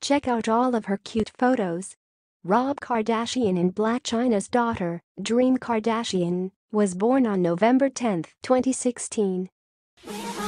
Check out all of her cute photos. Rob Kardashian and Blac. Chyna's daughter, Dream Kardashian, was born on November 10, 2016.